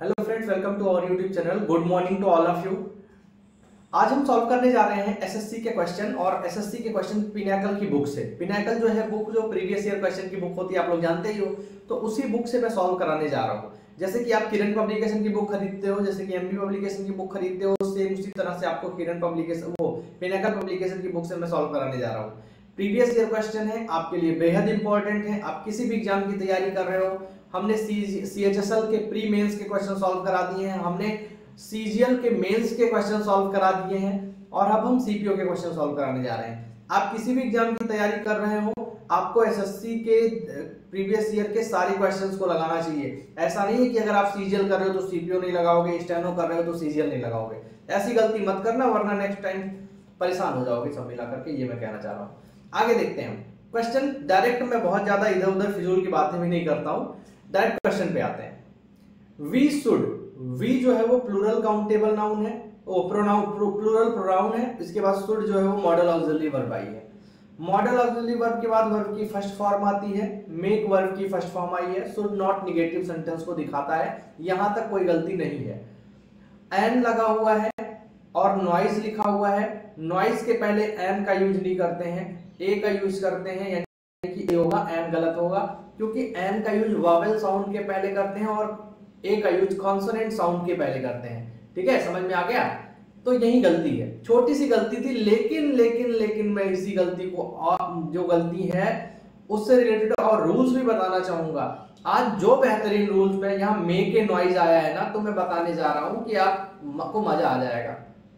Hello friends, welcome to our YouTube channel. Good morning to all of you. आज हम solve करने जा रहे हैं एसएससी के क्वेश्चन और एसएससी के क्वेश्चन पिनाकल की बुक से। पिनाकल जो है बुक, जो प्रीवियस ईयर क्वेश्चन की बुक होती है, आप लोग जानते ही हो, तो उसी बुक से मैं सॉल्व कराने जा रहा हूँ। जैसे कि आप किरण पब्लिकेशन की बुक खरीदते हो, जैसे कि एमबी पब्लिकेशन की बुक खरीदते हो, सेम उसी तरह से आपको किरण पब्लिकेशन पिनाकल पब्लिकेशन की बुक से मैं सॉल्व कराने जा रहा हूँ। प्रीवियस ईयर क्वेश्चन है, आपके लिए बेहद इंपॉर्टेंट है। आप किसी भी एग्जाम की तैयारी कर रहे हो, हमने सीएचएसएल के प्री मेंस के क्वेश्चन सॉल्व करा दिए हैं, हमने सीजीएल के मेंस के क्वेश्चन सॉल्व करा दिए हैं और अब हम सीपीओ के क्वेश्चन सॉल्व कराने जा रहे हैं। आप किसी भी एग्जाम की तैयारी कर रहे हो, आपको एसएससी के प्रीवियस ईयर के सारे क्वेश्चंस को लगाना चाहिए। ऐसा नहीं है कि अगर आप सीजीएल कर रहे हो तो सीपीओ नहीं लगाओगे, स्टेनो कर रहे हो तो सीजीएल नहीं लगाओगे। ऐसी गलती मत करना, वरना नेक्स्ट टाइम परेशान हो जाओगे सब मिला करके। ये मैं कहना चाह रहा हूँ। आगे देखते हैं क्वेश्चन। डायरेक्ट मैं बहुत ज्यादा इधर उधर फिजूल की बातें भी नहीं करता हूँ, डायरेक्ट क्वेश्चन पे आते हैं। वी शुड, वी जो है वो प्लूरल काउंटेबल नाउन है, वो प्लूरल प्रोनाउन है। इसके बाद शुड जो है वो मॉडल ऑक्सिलरी वर्ब आई है। मॉडल ऑक्सिलरी वर्ब के बाद वर्ब की फर्स्ट फॉर्म आती है, मेक वर्ब की फर्स्ट फॉर्म आई है। शुड नॉट निगेटिव सेंटेंस को दिखाता है, यहां तक कोई गलती नहीं है। एन लगा हुआ है और नॉइज लिखा हुआ है। नॉइज के पहले एन का यूज नहीं करते हैं, ए का यूज करते हैं, यानी कि ए होगा, एन गलत होगा, क्योंकि एन का यूज वॉवेल साउंड के पहले करते हैं और ए का यूज कॉन्सोनेंट साउंड के पहले करते हैं। ठीक है, समझ में आ गया? तो यही गलती है, छोटी सी गलती थी, लेकिन लेकिन लेकिन मैं इसी गलती को, जो गलती है उससे रिलेटेड और रूल्स भी बताना चाहूंगा। आज जो बेहतरीन रूल्स में यहाँ मे के नॉइज आया है ना, तो मैं बताने जा रहा हूं कि आपको मजा आ जाएगा।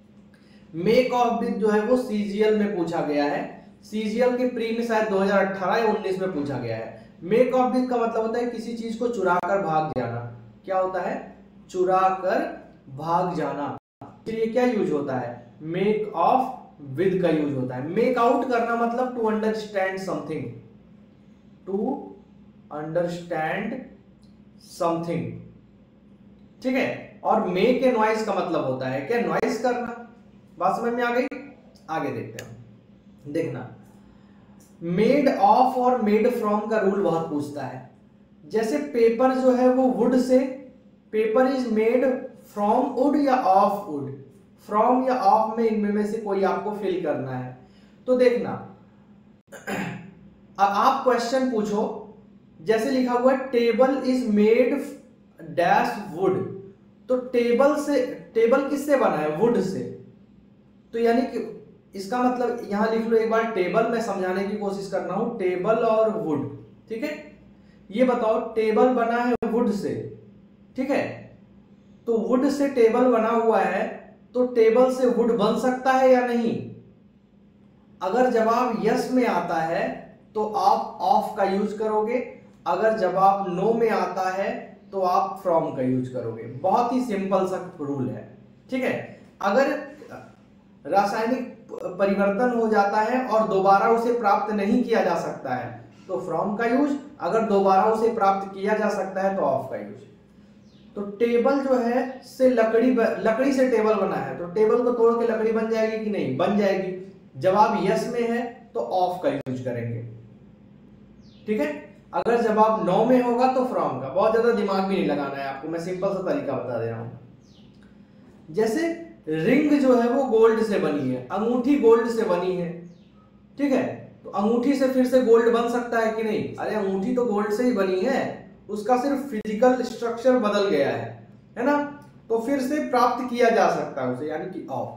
मेक ऑफ विद जो है वो सीजीएल में पूछा गया है, सीजीएल के प्री में शायद 2018 या 19 में पूछा गया है। मेक ऑफ विद का मतलब होता है किसी चीज को चुरा कर भाग जाना। क्या होता है? चुरा कर भाग जाना। ये क्या यूज होता है? मेक ऑफ विद का यूज होता है। मेक आउट करना मतलब to understand something, to understand something. ठीक है, और मेक के नॉइज का मतलब होता है क्या? नॉइज करना। बात समझ में आ गई? आगे देखते हैं। देखना, मेड ऑफ और मेड फ्रॉम का रूल बहुत पूछता है। जैसे पेपर जो है वो वुड से, paper is made from wood या ऑफ वुड, फ्रॉम या ऑफ में इनमें में से कोई आपको फिल करना है। तो देखना, अब आप क्वेश्चन पूछो, जैसे लिखा हुआ है table is made dash wood, तो टेबल से, टेबल किससे बना है? Would say. तो यानी कि इसका मतलब यहां लिख लो एक बार टेबल, मैं समझाने की कोशिश कर रहा हूं, टेबल और वुड। ठीक है, ये बताओ टेबल बना है वुड से, ठीक है, तो वुड से टेबल बना हुआ है, तो टेबल से वुड बन सकता है या नहीं? अगर जवाब यस में आता है तो आप ऑफ का यूज करोगे, अगर जवाब नो में आता है तो आप फ्रॉम का यूज करोगे। बहुत ही सिंपल सा रूल है। ठीक है, अगर रासायनिक परिवर्तन हो जाता है और दोबारा उसे प्राप्त नहीं किया जा सकता है तो फ्रॉम का यूज, अगर दोबारा उसे प्राप्त किया जा सकता है तो ऑफ का यूज। तो टेबल जो है से लकड़ी से टेबल बना है, तो टेबल को तोड़ के लकड़ी बन जाएगी कि नहीं? बन जाएगी। जवाब यस में है तो ऑफ का यूज करेंगे। ठीक है, अगर जवाब नो में होगा तो फ्रॉम का। बहुत ज्यादा दिमाग भी नहीं लगाना है आपको, मैं सिंपल सा तरीका बता दे रहा हूं। जैसे रिंग जो है वो गोल्ड से बनी है, अंगूठी गोल्ड से बनी है, ठीक है, तो अंगूठी से फिर से गोल्ड बन सकता है कि नहीं? अरे अंगूठी तो गोल्ड से ही बनी है, उसका सिर्फ फिजिकल स्ट्रक्चर बदल गया है ना, तो फिर से प्राप्त किया जा सकता है उसे, यानी कि ऑफ।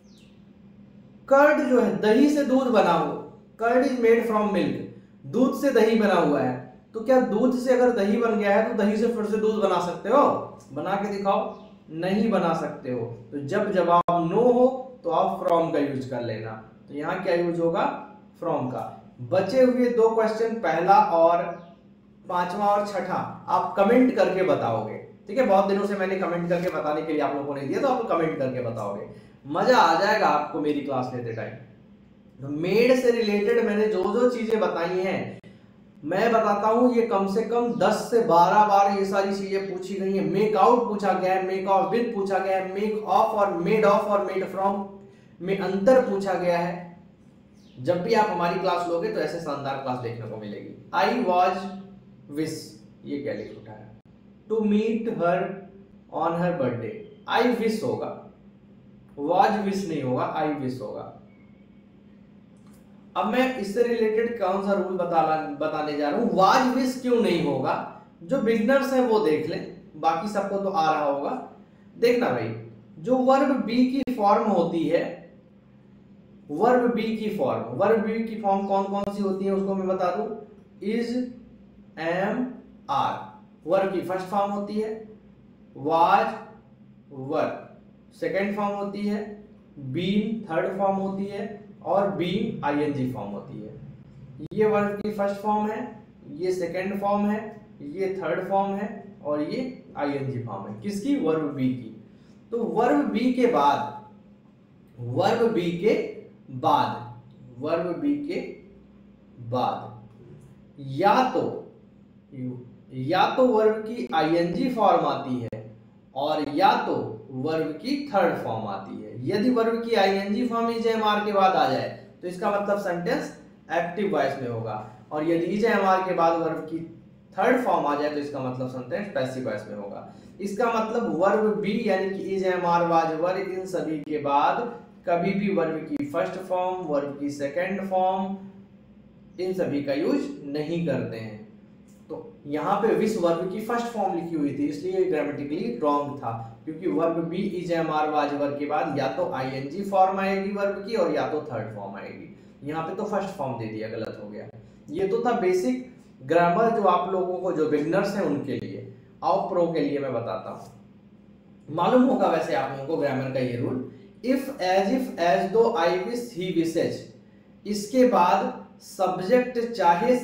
कर्ड जो है, दही से दूध बना हो, curd is made from milk, दूध से दही बना हुआ है, तो क्या दूध से अगर दही बन गया है तो दही से फिर से दूध बना सकते हो? बना के दिखाओ। नहीं बना सकते हो। तो जब जवाब नो हो तो आप फ्रॉम का यूज कर लेना। तो यहां क्या यूज होगा? फ्रॉम का। बचे हुए दो क्वेश्चन, पहला और पांचवा और छठा, आप कमेंट करके बताओगे। ठीक है, बहुत दिनों से मैंने कमेंट करके बताने के लिए आप लोगों को नहीं दिया, तो आप कमेंट करके बताओगे, मजा आ जाएगा आपको मेरी क्लास लेते टाइम। मेड से रिलेटेड मैंने जो जो चीजें बताई हैं, मैं बताता हूं, ये कम से कम 10 से 12 बार ये सारी चीजें पूछी गई हैं। मेक आउट पूछा गया है, मेक ऑफ विद पूछा गया है, मेक ऑफ और मेड फ्रॉम में अंतर पूछा गया है। जब भी आप हमारी क्लास लोगे तो ऐसे शानदार क्लास देखने को मिलेगी। आई वॉज विश, ये क्या लिख उठा है? To meet her on her birthday, I wish होगा, वाज विश नहीं होगा, आई विश होगा। अब मैं इससे रिलेटेड कौन सा रूल बताने जा रहा हूं। वाज विश क्यों नहीं होगा, जो बिगनर्स है वो देख लें, बाकी सबको तो आ रहा होगा। देखना भाई, जो वर्ब बी की फॉर्म होती है, वर्ब बी की फॉर्म कौन कौन सी होती है उसको मैं बता दूं। इज, एम, आर वर्ब की फर्स्ट फॉर्म होती है, वाज वर्ब सेकेंड फॉर्म होती है, बीन थर्ड फॉर्म होती है, और बीन आईएनजी फॉर्म होती है। ये वर्ब की फर्स्ट फॉर्म है, ये सेकेंड फॉर्म है, ये थर्ड फॉर्म है, और ये आईएनजी फॉर्म है। किसकी? वर्ब बी की। तो वर्ब बी के बाद या तो वर्ब की आईएनजी फॉर्म आती है, और या तो वर्ब की थर्ड फॉर्म आती है। यदि वर्ब की ING form is am are के बाद आ जाए तो इसका मतलब सेंटेंस एक्टिव वॉइस में होगा, और यदि इज एम आर के बाद वर्ब की थर्ड फॉर्म आ जाए तो इसका मतलब सेंटेंस पैसिव वॉइस में होगा। इसका मतलब वर्ब बी यानी कि is, am are, was, were, इन सभी के बाद कभी भी वर्ब की फर्स्ट फॉर्म, वर्ब की सेकंड फॉर्म, इन सभी का यूज नहीं करते हैं। तो यहाँ पे विश वर्ब की फर्स्ट फॉर्म लिखी हुई थी, इसलिए ग्रामेटिकली रॉन्ग था, क्योंकि verb be is, am are, was, were के बाद या तो आईएनजी फॉर्म आएगी वर्ब की, और या तो थर्ड फॉर्म आएगी। यहाँ पे तो फर्स्ट फॉर्म दे दिया, गलत हो गया। ये तो था बेसिक ग्रामर, जो आप लोगों को, जो बिगनर्स हैं उनके लिए। आओ प्रो के लिए मैं बताता हूं। मालूम होगा वैसे आप लोगों को ग्रामर का ये रूल, इफ, एज दो, आई विश, ही विशेज, इसके बाद सब्जेक्ट चाहे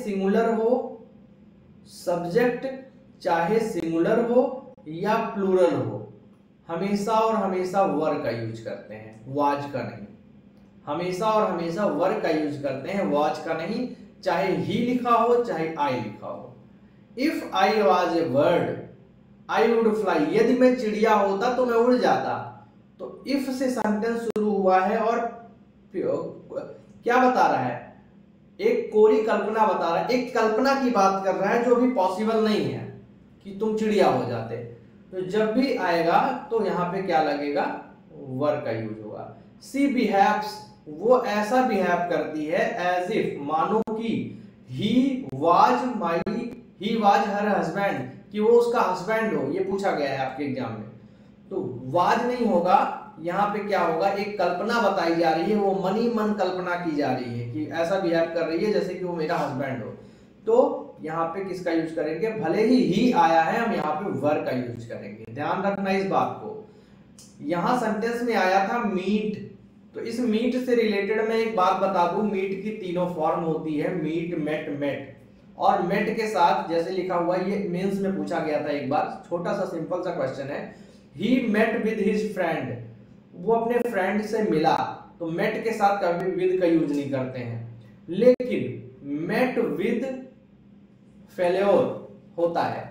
सिंगुलर हो या प्लूरल हो, हमेशा और हमेशा वर का यूज करते हैं, वाज का नहीं। हमेशा और हमेशा वर का यूज करते हैं, वाज का नहीं। चाहे ही लिखा हो, चाहे आई लिखा हो। If I was a bird, I would fly, यदि मैं चिड़िया होता तो मैं उड़ जाता। तो इफ से सेंटेंस शुरू हुआ है, और क्या बता रहा है? एक कोरी कल्पना बता रहा है, एक कल्पना की बात कर रहा है जो अभी पॉसिबल नहीं है कि तुम चिड़िया हो जाते। तो जब भी आएगा तो यहाँ पे क्या लगेगा? वर का यूज होगा। सी बिहेव्स, वो ऐसा बिहेव करती है, एज इफ, मानो कि ही वाज हर हस्बैंड, कि वो उसका हस्बैंड हो। ये पूछा गया है आपके एग्जाम में। तो वाज नहीं होगा, यहाँ पे क्या होगा? एक कल्पना बताई जा रही है, वो मन कल्पना की जा रही है कि ऐसा बिहेव कर रही है जैसे कि वो मेरा हस्बैंड हो। तो यहाँ पे किसका यूज करेंगे? भले ही आया है, हम यहाँ पे वर का यूज करेंगे। ध्यान रखना इस बात को। यहाँ सेंटेंस में आया था मीट, तो इस मीट से रिलेटेड मैं एक बात बता दूं, मीट की तीनों फॉर्म होती है, मीट, मेट। और मेट के साथ जैसे लिखा हुआ, ये मेंस में पूछा गया था एक बार, छोटा सा सिंपल सा क्वेश्चन है। He met with his friend, वो अपने फ्रेंड से मिला। तो मेट के साथ कभी विद का यूज नहीं करते हैं, लेकिन मेट विद फेल्योर होता है।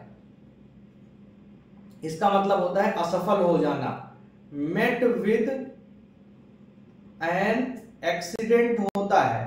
इसका मतलब होता है असफल हो जाना। मेट विद एन एक्सीडेंट होता है,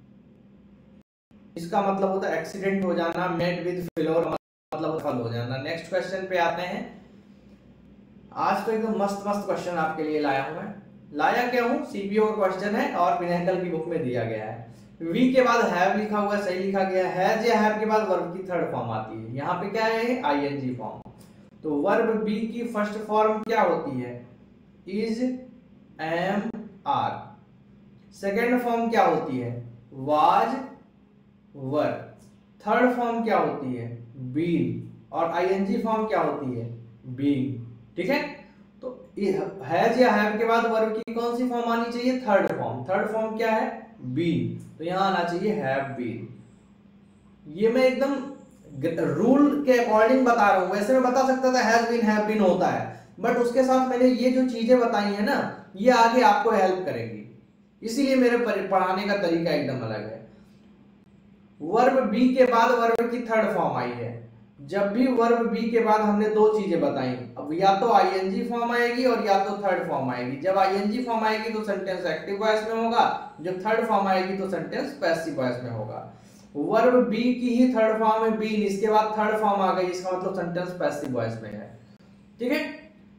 इसका मतलब होता है एक्सीडेंट हो जाना। मेट विद फेल्योर मतलब असफल हो जाना। नेक्स्ट क्वेश्चन पे आते हैं। आज तो एकदम मस्त क्वेश्चन आपके लिए लाया हूं मैं। लाया क्या हूं? सीपीओ का क्वेश्चन है और पिनाकल की बुक में दिया गया है। वी के बाद हैव लिखा हुआ है, सही लिखा गया है। हैज या हैव के बाद वर्ब की थर्ड फॉर्म आती है। यहाँ पे क्या है? ING form. तो वर्ब बी की फर्स्ट फॉर्म क्या होती है? Is, am, are. Second form क्या होती है? Was, were. थर्ड फॉर्म क्या होती है? बीन। और आईएनजी फॉर्म क्या होती है? बीइंग। ठीक है। तो हैज या हैव के बाद वर्ब की कौन सी फॉर्म आनी चाहिए? Third form. थर्ड फॉर्म क्या है? बीन। तो यहां आना चाहिए हैव बीन। ये मैं एकदम रूल के अकॉर्डिंग बता रहा हूं। वैसे मैं बता सकता था हैज बीन, हैव बीन होता है, बट उसके साथ मैंने ये जो चीजें बताई है ना, ये आगे आपको हेल्प करेंगी, इसीलिए मेरे पढ़ाने का तरीका एकदम अलग है। वर्ब बी के बाद वर्ब की थर्ड फॉर्म आई है। जब भी वर्ब बी के बाद हमने दो चीजें बताई, अब या तो आईएनजी फॉर्म आएगी और या तो थर्ड फॉर्म आएगी। जब आईएनजी फॉर्म आएगी तो सेंटेंस एक्टिव वॉइस में होगा, जब थर्ड फॉर्म आएगी तो सेंटेंस पैसिव वॉइस में होगा। वर्ब बी की ही थर्ड फॉर्म है बीन, इसके बाद थर्ड फॉर्म आ गई, इसका मतलब सेंटेंस पैसिव वॉइस में है। ठीक है।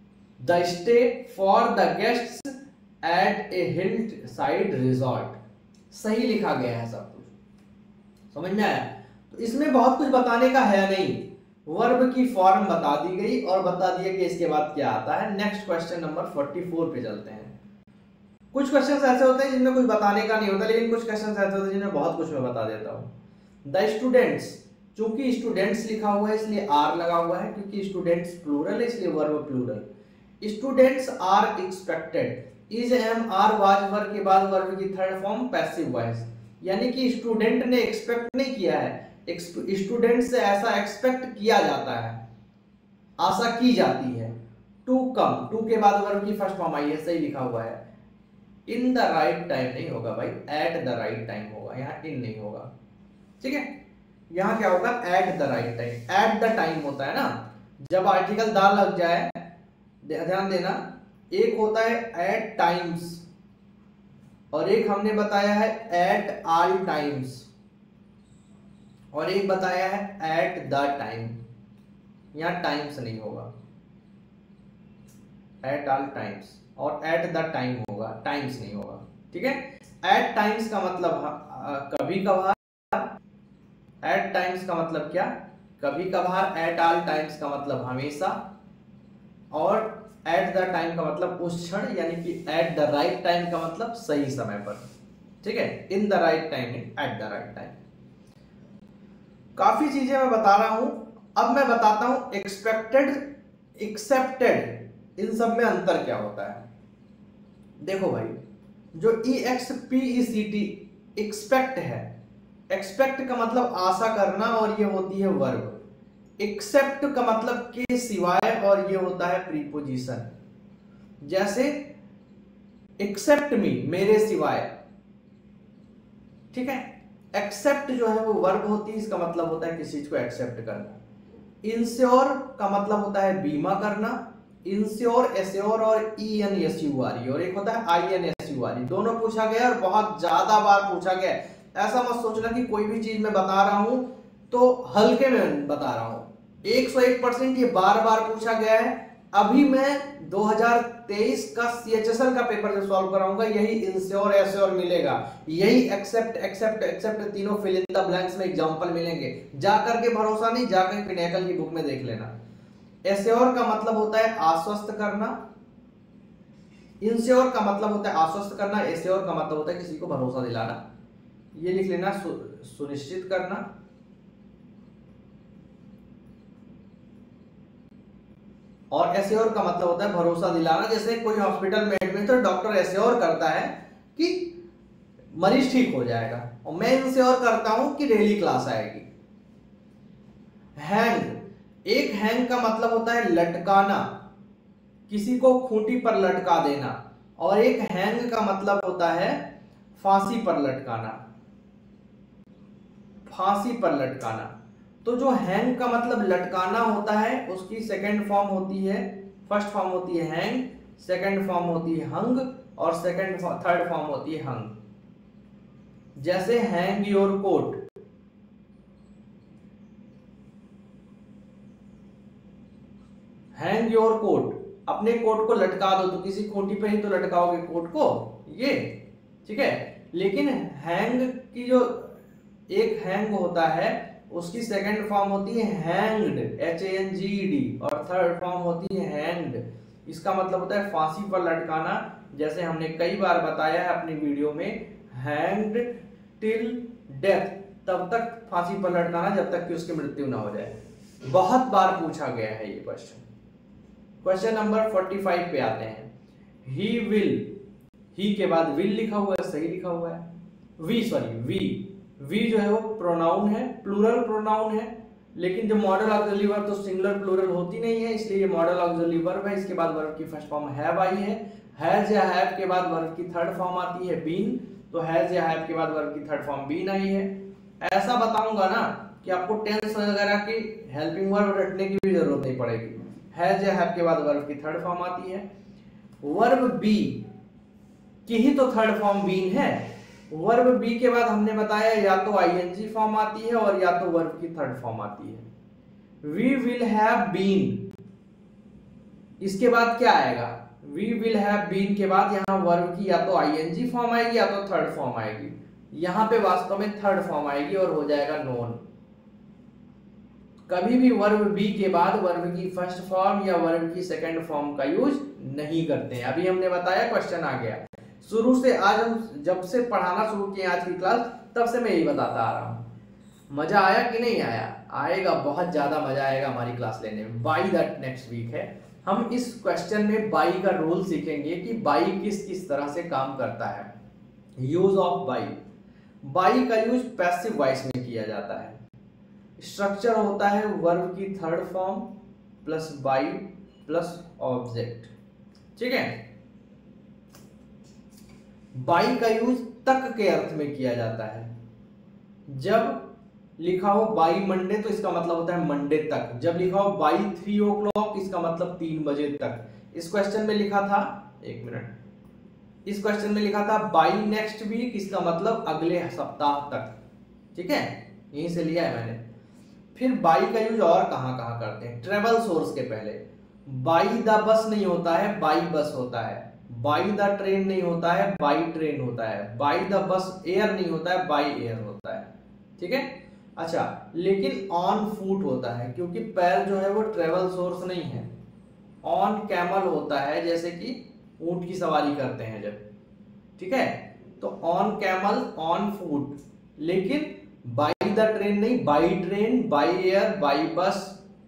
The stay for the guests at a hill side resort. सही लिखा गया है सब कुछ, समझ में आया। तो इसमें बहुत कुछ बताने का है नहीं, वर्ब की फॉर्म बता दी गई और बता दिया कि इसके बाद क्या आता है। नेक्स्ट क्वेश्चन नंबर 44 पे चलते हैं। कुछ क्वेश्चंस ऐसे होते हैं जिनमें कुछ बताने का नहीं होता, लेकिन कुछ क्वेश्चंस ऐसे होते हैं जिनमें बहुत कुछ मैं बता देता हूं। द स्टूडेंट्स, चूंकि स्टूडेंट्स लिखा हुआ है इसलिए आर लगा हुआ है, क्योंकि स्टूडेंट्स प्लूरल है इसलिए verb plural. Students are expected, is am are was verb के बाद वर्ब की थर्ड फॉर्म पैसिव वॉइस, यानी कि स्टूडेंट ने एक्सपेक्ट नहीं किया है, स्टूडेंट से ऐसा एक्सपेक्ट किया जाता है, आशा की जाती है। टू कम, टू के बाद वर्ब की फर्स्ट फॉर्म आई है, सही लिखा हुआ है। इन द राइट टाइम नहीं होगा भाई, एट द राइट टाइम होगा, यहाँ इन नहीं होगा, ठीक है। यहाँ क्या होगा, at the right time. At the time होता है ना जब आर्टिकल दा लग जाए, ध्यान देना। एक होता है एट टाइम्स और एक हमने बताया है एट ऑल टाइम्स और एक बताया है एट द टाइम। यहां टाइम्स नहीं होगा, एट ऑल टाइम्स, और एट द टाइम होगा, टाइम्स नहीं होगा, ठीक है। एट टाइम्स का मतलब कभी कभार, एट टाइम्स का मतलब क्या, कभी कभार। एट ऑल टाइम्स का मतलब हमेशा, और एट द टाइम का मतलब उस क्षण, यानी कि एट द राइट टाइम का मतलब सही समय पर, ठीक है। In the right time, at the right time. काफी चीजें मैं बता रहा हूं, अब मैं बताता हूं एक्सपेक्टेड, एक्सेप्टेड, इन सब में अंतर क्या होता है। देखो भाई, जो EXPECT एक्सपेक्ट है, एक्सपेक्ट का मतलब आशा करना और ये होती है वर्ब। एक्सेप्ट का मतलब के सिवाय और ये होता है प्रीपोजिशन। जैसे एक्सेप्ट मी, मेरे सिवाय, ठीक है। एक्सेप्ट जो है वो वर्ब होती है, इसका मतलब होता है किसी चीज को एक्सेप्ट करना। इंश्योर का मतलब होता है बीमा करना, इंश्योर एश्योर और ENSURE, और एक होता है INSURE। दोनों पूछा गया और बहुत ज्यादा बार पूछा गया। ऐसा मत सोचना कि कोई भी चीज मैं बता रहा हूं तो हल्के में बता रहा हूं, 101% ये बार बार पूछा गया है। अभी मैं 2023 का CHSL का पेपर जो सॉल्व कराऊंगा, यही इंश्योर एश्योर मिलेगा, यही एक्सेप्ट एक्सेप्ट एक्सेप्ट, तीनों फिल इन द ब्लैंक्स में एग्जांपल मिलेंगे। जाकर के भरोसा नहीं, जाकर पिनाकल की बुक में देख लेना। एश्योर का मतलब होता है आश्वस्त करना, इंश्योर का मतलब होता है आश्वस्त करना, एश्योर का मतलब होता है किसी को भरोसा दिलाना, ये लिख लेना, सुनिश्चित करना। और एश्योर का मतलब होता है भरोसा दिलाना। जैसे कोई हॉस्पिटल में एडमिट तो डॉक्टर एश्योर करता है कि मरीज ठीक हो जाएगा, और मैं इंश्योर करता हूं कि डेली क्लास आएगी। हैंग, एक हैंग का मतलब होता है लटकाना, किसी को खूंटी पर लटका देना, और एक हैंग का मतलब होता है फांसी पर लटकाना, फांसी पर लटकाना। तो जो हैंग का मतलब लटकाना होता है, उसकी सेकंड फॉर्म होती है, फर्स्ट फॉर्म होती है हैंग, सेकंड फॉर्म होती है हंग, और थर्ड फॉर्म होती है हंग। जैसे hang your coat, hang your coat, अपने कोट को लटका दो, तो किसी खूंटी पे ही तो लटकाओगे कोट को, ये, ठीक है। लेकिन हैंग की जो एक हैंग होता है, उसकी सेकंड फॉर्म होती है हैंग्ड, HANGED, और थर्ड फॉर्म होती है हैंग्ड। इसका मतलब होता है फांसी पर लटकाना। जैसे हमने कई बार बताया है अपनी वीडियो में, हैंग्ड टिल डेथ, तब तक फांसी पर लटकाना जब तक कि उसकी मृत्यु ना हो जाए। बहुत बार पूछा गया है ये क्वेश्चन। क्वेश्चन नंबर 45 पे आते हैं। ही विल, ही के बाद विल लिखा हुआ है, सही लिखा हुआ है। वी जो है वो प्रोनाउन है, प्लूरल प्रोनाउन है, लेकिन जो मॉडल ऑक्सिलरी वर्ब तो सिंगुलर प्लूरल होती नहीं है, इसलिए ये मॉडल ऑक्सिलरी वर्ब है। इसके बाद वर्ब की फर्स्ट फॉर्म हैव आई है। हैज या हैव के बाद वर्ब की थर्ड फॉर्म आती है बीन, तो हैज या हैव के बाद वर्ब की थर्ड फॉर्म बीन आई है। ऐसा बताऊंगा ना कि आपको टेंस वगैरह की हेल्पिंग वर्ब रटने की भी जरूरत नहीं पड़ेगी। हैज या हैव के बाद वर्ब की थर्ड फॉर्म आती है। वर्ब बी की ही तो थर्ड फॉर्म बीन है। वर्ब बी के बाद हमने बताया या तो ING फॉर्म आती है और या तो वर्ब की थर्ड फॉर्म आती है। वी विल हैव बीन, इसके बाद क्या आएगा, वी विल हैव बीन के बाद यहाँ वर्ब की या तो आईएनजी फॉर्म आएगी या तो थर्ड फॉर्म आएगी। यहाँ पे वास्तव में थर्ड फॉर्म आएगी और हो जाएगा नोन। कभी भी वर्ब बी के बाद वर्ब की फर्स्ट फॉर्म या वर्ब की सेकंड फॉर्म का यूज नहीं करते हैं। अभी हमने बताया, क्वेश्चन आ गया। शुरू से आज हम जब से पढ़ाना शुरू किए आज की क्लास, तब से मैं यही बताता आ रहा हूँ। मजा आया कि नहीं आया? आएगा, बहुत ज्यादा मजा आएगा हमारी क्लास लेने में। बाई दैट नेक्स्ट वीक है। हम इस क्वेश्चन में बाई का रूल सीखेंगे कि बाई किस किस तरह से काम करता है। Use of by. बाई का यूज पैसिव वॉइस में किया जाता है। स्ट्रक्चर होता है वर्ब की third form plus by plus object. ठीक है। बाई का यूज तक के अर्थ में किया जाता है। जब लिखा हो बाई मंडे तो इसका मतलब होता है मंडे तक। जब लिखा हो बाई 3 o'clock इसका मतलब 3 बजे तक। इस क्वेश्चन में लिखा था, एक मिनट, इस क्वेश्चन में लिखा था बाई नेक्स्ट वीक, इसका मतलब अगले सप्ताह तक। ठीक है, यहीं से लिया है मैंने। फिर बाई का यूज और कहां कहां करते हैं? ट्रेवल सोर्स के पहले बाई द बस नहीं होता है, बाई बस होता है। बाई द ट्रेन नहीं होता है, बाई ट्रेन होता है। बाई द बस एयर नहीं होता है, बाई एयर होता है। ठीक है। अच्छा, लेकिन ऑन फूट होता है क्योंकि पैर जो है वो ट्रेवल सोर्स नहीं है। ऑन कैमल होता है, जैसे कि ऊंट की सवारी करते हैं जब। ठीक है, तो ऑन कैमल, ऑन फूट। लेकिन बाई द ट्रेन नहीं, by train, by air, by bus.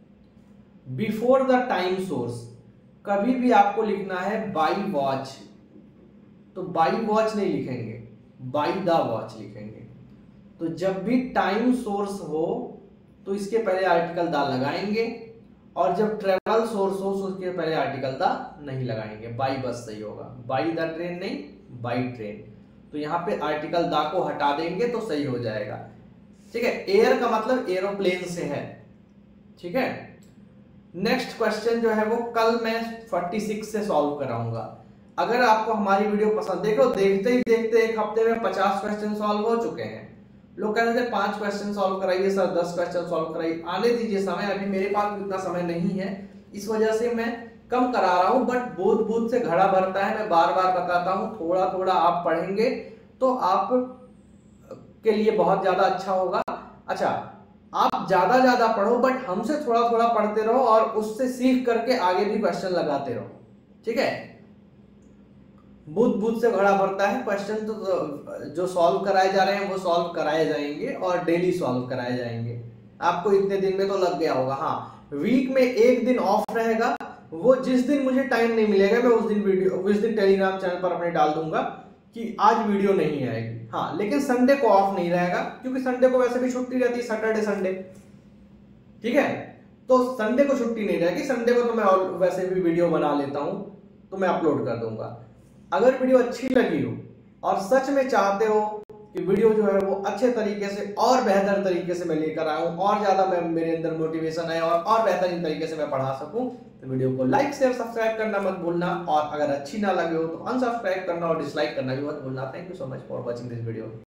Before the time source कभी भी आपको लिखना है बाई वॉच, तो बाई वॉच नहीं लिखेंगे, बाई द वॉच लिखेंगे। तो जब भी टाइम सोर्स हो तो इसके पहले आर्टिकल द लगाएंगे, और जब ट्रेवल सोर्स हो तो उसके पहले आर्टिकल द नहीं लगाएंगे। बाई बस सही होगा, बाई द ट्रेन नहीं, बाई ट्रेन। तो यहाँ पे आर्टिकल द को हटा देंगे तो सही हो जाएगा। ठीक है। एयर का मतलब एरोप्लेन से है। ठीक है। नेक्स्ट क्वेश्चन जो है वो कल मैं 46 से सॉल्व कराऊंगा। अगर आपको हमारी वीडियो पसंद, देखो देखते ही देखते एक हफ्ते में 50 क्वेश्चन सॉल्व हो चुके हैं। लोग कहते थे 5 क्वेश्चन सॉल्व कराइए सर, 10 क्वेश्चन सॉल्व कराइए। आने दीजिए समय, अभी मेरे पास इतना समय नहीं है, इस वजह से मैं कम करा रहा हूं। बट बूंद बूंद से घड़ा भरता है, मैं बार बार बताता हूं। थोड़ा थोड़ा आप पढ़ेंगे तो आप के लिए बहुत ज्यादा अच्छा होगा। अच्छा, आप ज्यादा पढ़ो, बट हमसे थोड़ा थोड़ा पढ़ते रहो और उससे सीख करके आगे भी क्वेश्चन लगाते रहो। ठीक है। बुद्ध बुद्ध से घड़ा भरता है। क्वेश्चन तो जो सॉल्व कराए जा रहे हैं वो सॉल्व कराए जाएंगे और डेली सॉल्व कराए जाएंगे। आपको इतने दिन में तो लग गया होगा। हाँ, वीक में एक दिन ऑफ रहेगा, वो जिस दिन मुझे टाइम नहीं मिलेगा मैं उस दिन टेलीग्राम चैनल पर अपने डाल दूंगा कि आज वीडियो नहीं आएगी। हाँ, लेकिन संडे को ऑफ नहीं रहेगा क्योंकि संडे को वैसे भी छुट्टी रहती है, सैटरडे संडे। ठीक है, तो संडे को छुट्टी नहीं रहेगी। संडे को तो मैं वैसे भी वीडियो बना लेता हूं तो मैं अपलोड कर दूंगा। अगर वीडियो अच्छी लगी हो और सच में चाहते हो कि वीडियो जो है वो अच्छे तरीके से और बेहतर तरीके से मैं लेकर आऊं, और ज्यादा मैं मेरे अंदर मोटिवेशन है और बेहतरीन तरीके से मैं पढ़ा सकूं, तो वीडियो को लाइक शेयर सब्सक्राइब करना मत भूलना। और अगर अच्छी ना लगे हो तो अनसब्सक्राइब करना और डिसलाइक करना भी मत भूलना। Thank you so much for watching this video.